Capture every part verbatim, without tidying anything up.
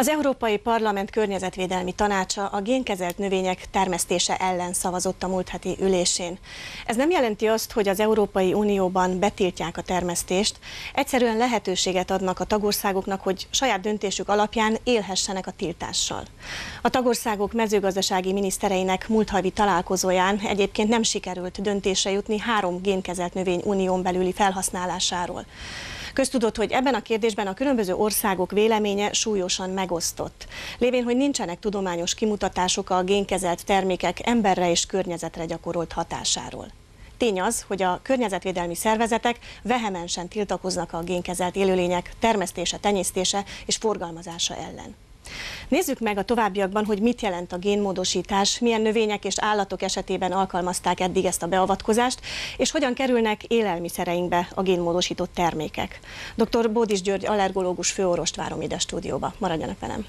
Az Európai Parlament Környezetvédelmi Tanácsa a génkezelt növények termesztése ellen szavazott a múlt heti ülésén. Ez nem jelenti azt, hogy az Európai Unióban betiltják a termesztést, egyszerűen lehetőséget adnak a tagországoknak, hogy saját döntésük alapján élhessenek a tiltással. A tagországok mezőgazdasági minisztereinek múlt havi találkozóján egyébként nem sikerült döntésre jutni három génkezelt növény unión belüli felhasználásáról. Köztudott, hogy ebben a kérdésben a különböző országok véleménye súlyosan megosztott. Lévén, hogy nincsenek tudományos kimutatások a génkezelt termékek emberre és környezetre gyakorolt hatásáról. Tény az, hogy a környezetvédelmi szervezetek vehemensen tiltakoznak a génkezelt élőlények termesztése, tenyésztése és forgalmazása ellen. Nézzük meg a továbbiakban, hogy mit jelent a génmódosítás, milyen növények és állatok esetében alkalmazták eddig ezt a beavatkozást, és hogyan kerülnek élelmiszereinkbe a génmódosított termékek. doktor Bódis György allergológus főorvost várom ide stúdióba. Maradjanak velem!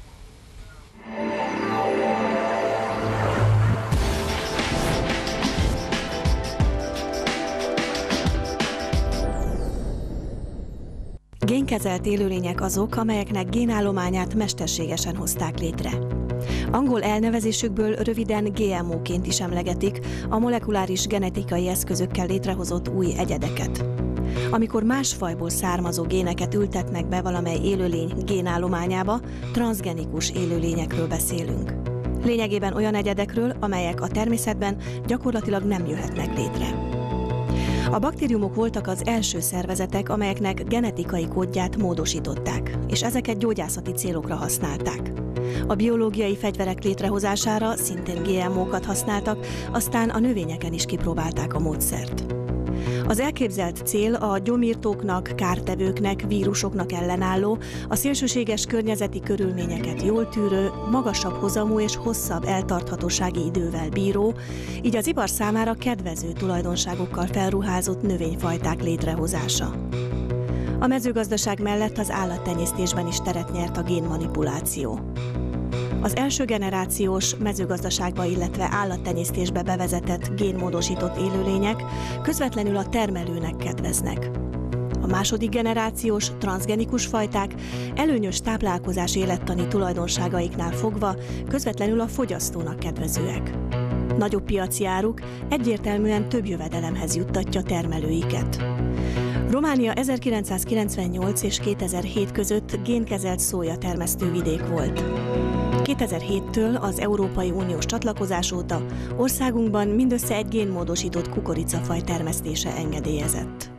Génkezelt élőlények azok, amelyeknek génállományát mesterségesen hozták létre. Angol elnevezésükből röviden G M O-ként is emlegetik a molekuláris genetikai eszközökkel létrehozott új egyedeket. Amikor más fajból származó géneket ültetnek be valamely élőlény génállományába, transzgenikus élőlényekről beszélünk. Lényegében olyan egyedekről, amelyek a természetben gyakorlatilag nem jöhetnek létre. A baktériumok voltak az első szervezetek, amelyeknek genetikai kódját módosították, és ezeket gyógyászati célokra használták. A biológiai fegyverek létrehozására szintén G M O-kat használtak, aztán a növényeken is kipróbálták a módszert. Az elképzelt cél a gyomírtóknak, kártevőknek, vírusoknak ellenálló, a szélsőséges környezeti körülményeket jól tűrő, magasabb hozamú és hosszabb eltarthatósági idővel bíró, így az ipar számára kedvező tulajdonságokkal felruházott növényfajták létrehozása. A mezőgazdaság mellett az állattenyésztésben is teret nyert a génmanipuláció. Az első generációs mezőgazdaságba, illetve állattenyésztésbe bevezetett génmódosított élőlények közvetlenül a termelőnek kedveznek. A második generációs transzgenikus fajták előnyös táplálkozás élettani tulajdonságaiknál fogva közvetlenül a fogyasztónak kedvezőek. Nagyobb piaci áruk egyértelműen több jövedelemhez juttatja termelőiket. Románia ezerkilencszázkilencvennyolc és kétezer-hét között génkezelt szója termesztő vidék volt. kétezer-héttől az Európai Uniós csatlakozás óta országunkban mindössze egy génmódosított kukoricafaj termesztése engedélyezett.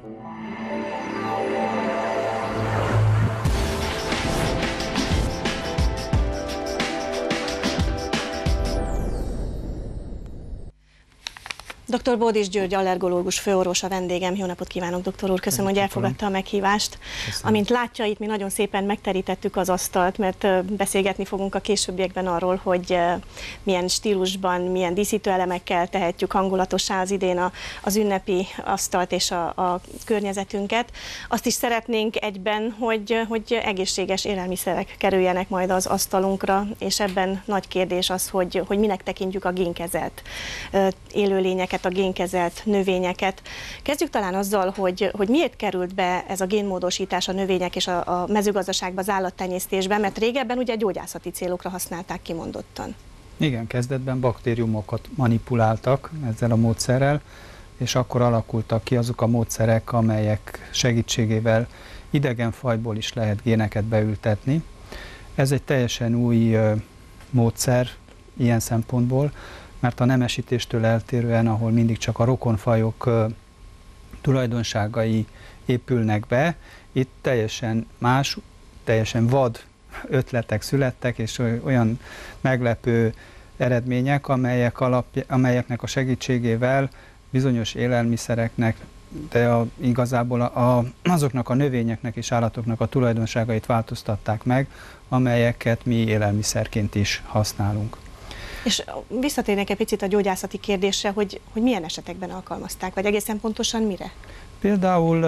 doktor Bódis György allergológus főorvos a vendégem. Jó napot kívánok, doktor úr! Köszönöm, hogy elfogadta a meghívást. Köszönöm. Amint látja, itt mi nagyon szépen megterítettük az asztalt, mert beszélgetni fogunk a későbbiekben arról, hogy milyen stílusban, milyen díszítőelemekkel tehetjük hangulatossá az idén az ünnepi asztalt és a, a környezetünket. Azt is szeretnénk egyben, hogy, hogy egészséges élelmiszerek kerüljenek majd az asztalunkra, és ebben nagy kérdés az, hogy, hogy minek tekintjük a génkezelt élőlényeket, a génkezelt növényeket. Kezdjük talán azzal, hogy, hogy miért került be ez a génmódosítás a növények és a, a mezőgazdaságban, az állattenyésztésben, mert régebben ugye gyógyászati célokra használták kimondottan. Igen, kezdetben baktériumokat manipuláltak ezzel a módszerrel, és akkor alakultak ki azok a módszerek, amelyek segítségével idegen fajból is lehet géneket beültetni. Ez egy teljesen új módszer ilyen szempontból, mert a nemesítéstől eltérően, ahol mindig csak a rokonfajok uh, tulajdonságai épülnek be, itt teljesen más, teljesen vad ötletek születtek, és olyan meglepő eredmények, amelyek alapja, amelyeknek a segítségével bizonyos élelmiszereknek, de a, igazából a, a, azoknak a növényeknek és állatoknak a tulajdonságait változtatták meg, amelyeket mi élelmiszerként is használunk. És visszatérnék egy picit a gyógyászati kérdésre, hogy, hogy milyen esetekben alkalmazták, vagy egészen pontosan mire? Például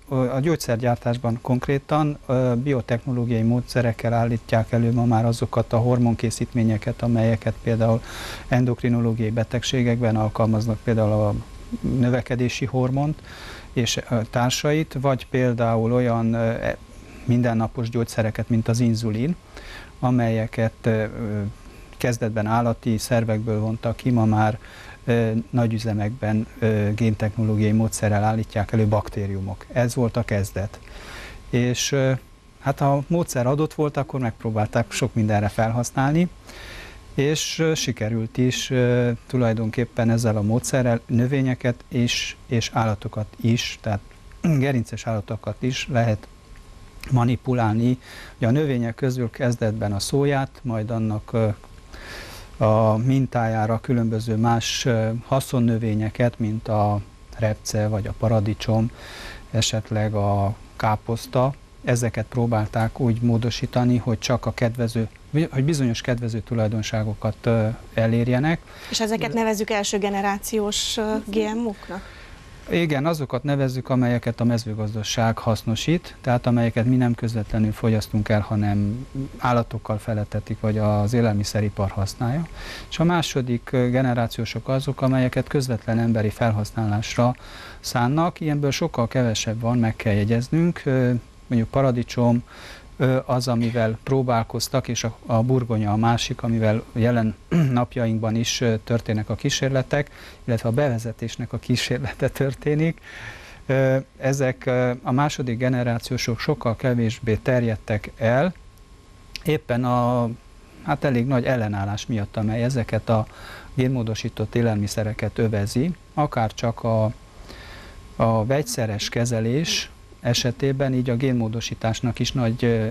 a gyógyszergyártásban konkrétan biotechnológiai módszerekkel állítják elő ma már azokat a hormonkészítményeket, amelyeket például endokrinológiai betegségekben alkalmaznak, például a növekedési hormont és társait, vagy például olyan mindennapos gyógyszereket, mint az inzulin, amelyeket kezdetben állati szervekből vontak ki, ma már nagy üzemekben géntechnológiai módszerrel állítják elő baktériumok. Ez volt a kezdet. És hát ha a módszer adott volt, akkor megpróbálták sok mindenre felhasználni, és sikerült is tulajdonképpen ezzel a módszerrel növényeket és, és állatokat is, tehát gerinces állatokat is lehet manipulálni. Ugye a növények közül kezdetben a szóját, majd annak a mintájára különböző más haszonnövényeket, mint a repce vagy a paradicsom, esetleg a káposzta, ezeket próbálták úgy módosítani, hogy csak a kedvező, hogy bizonyos kedvező tulajdonságokat elérjenek. És ezeket nevezzük első generációs gé em ó-knak? Igen, azokat nevezzük, amelyeket a mezőgazdaság hasznosít, tehát amelyeket mi nem közvetlenül fogyasztunk el, hanem állatokkal feletetik, vagy az élelmiszeripar használja. És a második generációsok azok, amelyeket közvetlen emberi felhasználásra szánnak. Ilyenből sokkal kevesebb van, meg kell jegyeznünk. Mondjuk paradicsom az, amivel próbálkoztak, és a, a burgonya a másik, amivel jelen napjainkban is történnek a kísérletek, illetve a bevezetésnek a kísérlete történik. Ezek a második generációsok sokkal kevésbé terjedtek el, éppen a hát elég nagy ellenállás miatt, amely ezeket a génmódosított élelmiszereket övezi, akár csak a, a vegyszeres kezelés esetében, így a génmódosításnak is nagy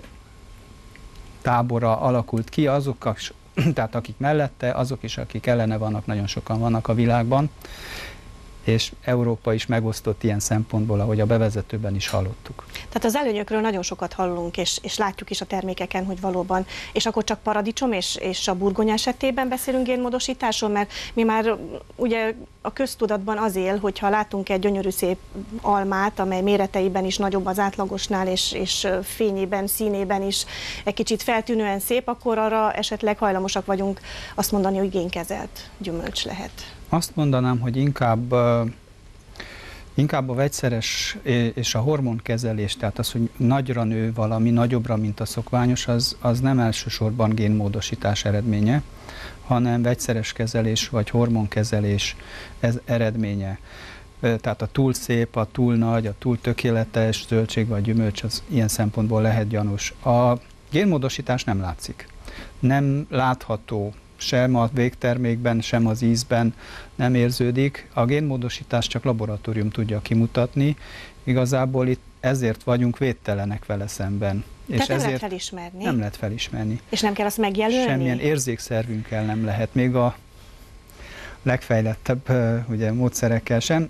tábora alakult ki, azok, tehát akik mellette, azok is, akik ellene vannak, nagyon sokan vannak a világban, és Európa is megosztott ilyen szempontból, ahogy a bevezetőben is hallottuk. Tehát az előnyökről nagyon sokat hallunk, és, és látjuk is a termékeken, hogy valóban, és akkor csak paradicsom és, és a burgonya esetében beszélünk génmódosításról, mert mi már ugye a köztudatban az él, hogyha látunk egy gyönyörű szép almát, amely méreteiben is nagyobb az átlagosnál, és, és fényében, színében is egy kicsit feltűnően szép, akkor arra esetleg hajlamosak vagyunk azt mondani, hogy génkezelt gyümölcs lehet. Azt mondanám, hogy inkább, inkább a vegyszeres és a hormonkezelés, tehát az, hogy nagyra nő valami, nagyobbra, mint a szokványos, az, az nem elsősorban génmódosítás eredménye, hanem vegyszeres kezelés vagy hormonkezelés ez eredménye. Tehát a túl szép, a túl nagy, a túl tökéletes zöldség vagy gyümölcs, az ilyen szempontból lehet gyanús. A génmódosítás nem látszik. Nem látható sem a végtermékben, sem az ízben nem érződik. A génmódosítást csak laboratórium tudja kimutatni. Igazából itt ezért vagyunk védtelenek vele szemben. Tehát és nem ezért lehet felismerni? Nem lehet felismerni. És nem kell azt megjelölni? Semmilyen érzékszervünkkel nem lehet, még a legfejlettebb ugye, módszerekkel sem.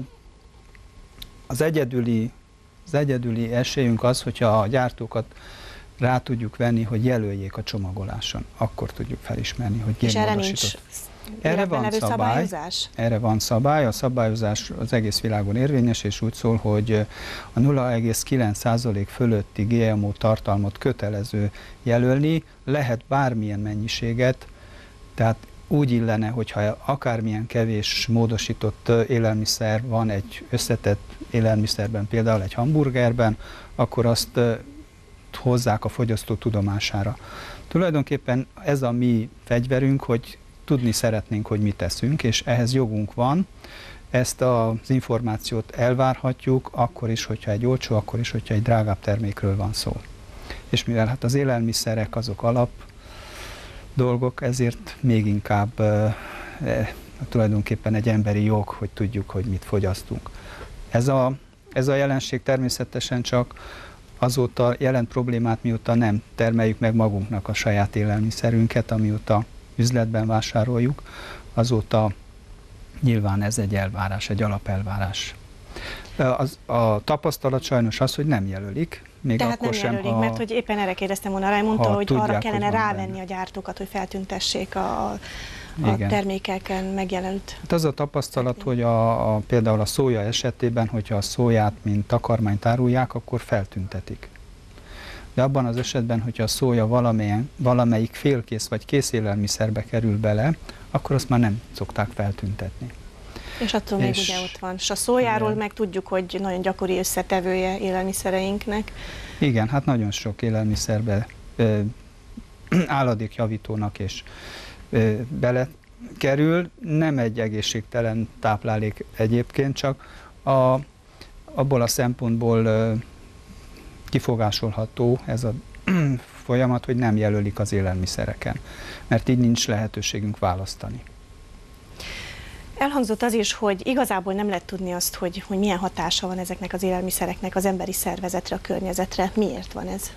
Az egyedüli, az egyedüli esélyünk az, hogyha a gyártókat rá tudjuk venni, hogy jelöljék a csomagoláson. Akkor tudjuk felismerni, hogy génmódosított. Erre van szabály, erre van szabály, a szabályozás az egész világon érvényes, és úgy szól, hogy a nulla egész kilenc százalék fölötti gé em o tartalmat kötelező jelölni, lehet bármilyen mennyiséget, tehát úgy illene, hogyha akármilyen kevés módosított élelmiszer van egy összetett élelmiszerben, például egy hamburgerben, akkor azt hozzák a fogyasztó tudomására. Tulajdonképpen ez a mi fegyverünk, hogy tudni szeretnénk, hogy mit teszünk, és ehhez jogunk van. Ezt az információt elvárhatjuk, akkor is, hogyha egy olcsó, akkor is, hogyha egy drágább termékről van szó. És mivel hát az élelmiszerek azok alap dolgok, ezért még inkább e, e, tulajdonképpen egy emberi jog, hogy tudjuk, hogy mit fogyasztunk. Ez a, ez a jelenség természetesen csak azóta jelent problémát, mióta nem termeljük meg magunknak a saját élelmiszerünket, amióta üzletben vásároljuk, azóta nyilván ez egy elvárás, egy alapelvárás. Az, a tapasztalat sajnos az, hogy nem jelölik. Még Tehát akkor nem sem, jelölik, ha, mert hogy éppen erre kérdeztem volna rá, mondta, hogy tudják, arra kellene hogy rávenni benne a gyártókat, hogy feltüntessék a, a termékeken megjelölt. Hát az a tapasztalat, hogy a, a, például a szója esetében, hogyha a szóját mint takarmányt árulják, akkor feltüntetik. De abban az esetben, hogyha a szója valamilyen, valamelyik félkész vagy kész élelmiszerbe kerül bele, akkor azt már nem szokták feltüntetni. És attól és még ugye ott van. És a szójáról igen. Meg tudjuk, hogy nagyon gyakori összetevője élelmiszereinknek. Igen, hát nagyon sok élelmiszerbe ö, álladékjavítónak és belekerül. Nem egy egészségtelen táplálék egyébként, csak a, abból a szempontból kifogásolható ez a folyamat, hogy nem jelölik az élelmiszereken, mert így nincs lehetőségünk választani. Elhangzott az is, hogy igazából nem lehet tudni azt, hogy, hogy milyen hatása van ezeknek az élelmiszereknek az emberi szervezetre, a környezetre. Miért van ez?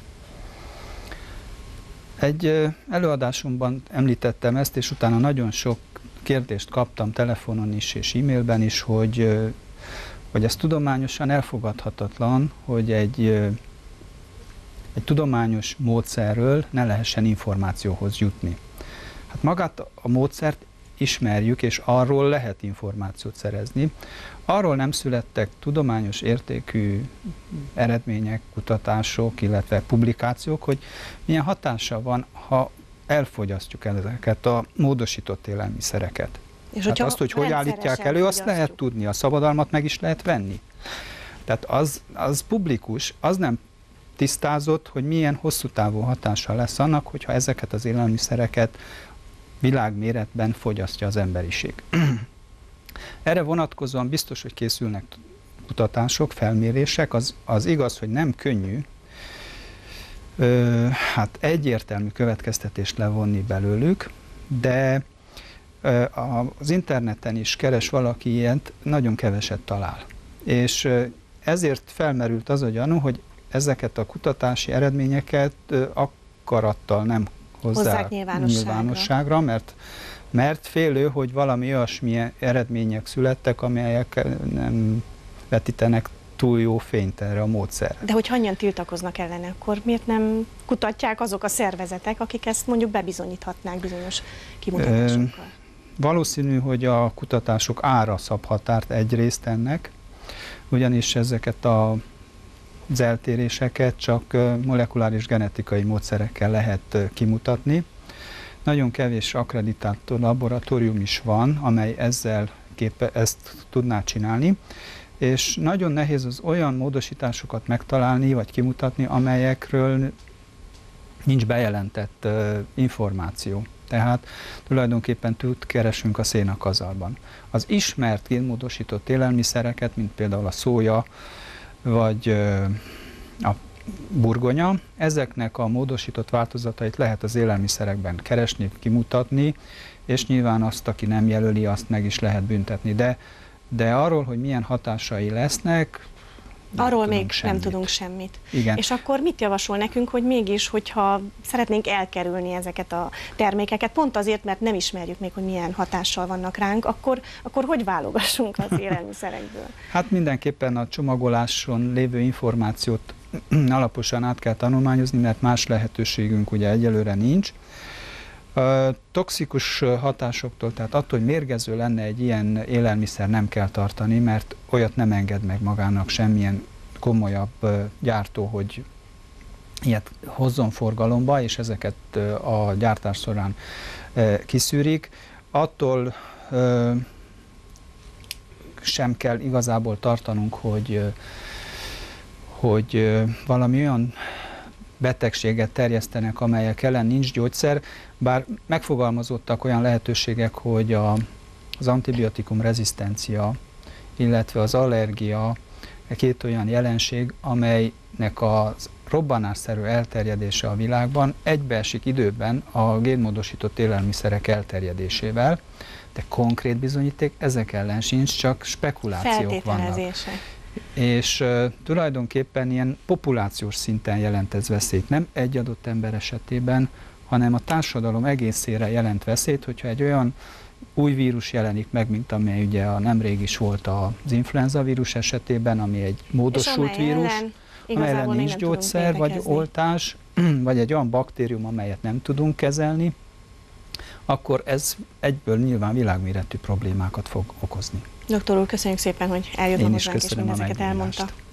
Egy előadásomban említettem ezt, és utána nagyon sok kérdést kaptam telefonon is és e-mailben is, hogy, hogy ez tudományosan elfogadhatatlan, hogy egy, egy tudományos módszerről ne lehessen információhoz jutni. Hát magát a módszert ismerjük, és arról lehet információt szerezni. Arról nem születtek tudományos értékű eredmények, kutatások, illetve publikációk, hogy milyen hatása van, ha elfogyasztjuk ezeket a módosított élelmiszereket. És hát azt, hogy hogy állítják elő, azt lehet tudni, a szabadalmat meg is lehet venni. Tehát az, az publikus, az nem tisztázott, hogy milyen hosszú távú hatása lesz annak, hogyha ezeket az élelmiszereket világméretben fogyasztja az emberiség. Erre vonatkozóan biztos, hogy készülnek kutatások, felmérések, az, az igaz, hogy nem könnyű, ö, hát egyértelmű következtetést levonni belőlük, de ö, az interneten is keres valaki ilyet, nagyon keveset talál. És ö, ezért felmerült az a gyanú, hogy ezeket a kutatási eredményeket ö, akarattal nem hozzák nyilvánosságra, nyilvánosságra mert, mert félő, hogy valami olyasmi eredmények születtek, amelyek nem vetítenek túl jó fényt erre a módszerre. De hogy hányan tiltakoznak ellene, akkor miért nem kutatják azok a szervezetek, akik ezt mondjuk bebizonyíthatnák bizonyos kimutatásokkal? Valószínű, hogy a kutatások ára szab határt egyrészt ennek, ugyanis ezeket a az eltéréseket csak molekuláris genetikai módszerekkel lehet kimutatni. Nagyon kevés akkreditált laboratórium is van, amely ezzel képe, ezt tudná csinálni, és nagyon nehéz az olyan módosításokat megtalálni vagy kimutatni, amelyekről nincs bejelentett uh, információ. Tehát tulajdonképpen tud keresünk a szénakazalban. Az ismert génmódosított élelmiszereket, mint például a szója, vagy a burgonya, ezeknek a módosított változatait lehet az élelmiszerekben keresni, kimutatni, és nyilván azt, aki nem jelöli, azt meg is lehet büntetni. De, de arról, hogy milyen hatásai lesznek, arról még semmit. nem tudunk semmit. Igen. És akkor mit javasol nekünk, hogy mégis, hogyha szeretnénk elkerülni ezeket a termékeket, pont azért, mert nem ismerjük még, hogy milyen hatással vannak ránk, akkor, akkor hogy válogassunk az élelmiszerekből? Hát mindenképpen a csomagoláson lévő információt alaposan át kell tanulmányozni, mert más lehetőségünk ugye egyelőre nincs. Toxikus hatásoktól, tehát attól, hogy mérgező lenne egy ilyen élelmiszer, nem kell tartani, mert olyat nem enged meg magának semmilyen komolyabb gyártó, hogy ilyet hozzon forgalomba, és ezeket a gyártás során kiszűrik. Attól sem kell igazából tartanunk, hogy, hogy valami olyan betegséget terjesztenek, amelyek ellen nincs gyógyszer, bár megfogalmazottak olyan lehetőségek, hogy a, az antibiotikum rezisztencia, illetve az allergia két olyan jelenség, amelynek a robbanásszerű elterjedése a világban egybeesik időben a génmódosított élelmiszerek elterjedésével, de konkrét bizonyíték ezek ellen sincs, csak spekulációk vannak. És uh, tulajdonképpen ilyen populációs szinten jelent ez veszélyt. Nem egy adott ember esetében, hanem a társadalom egészére jelent veszélyt, hogyha egy olyan új vírus jelenik meg, mint amely ugye a nemrég is volt az influenza vírus esetében, ami egy módosult vírus, amely ellen nincs gyógyszer vagy oltás, vagy egy olyan baktérium, amelyet nem tudunk kezelni, akkor ez egyből nyilván világméretű problémákat fog okozni. Doktor úr, köszönjük szépen, hogy eljött hozzánk és mindezeket elmondta.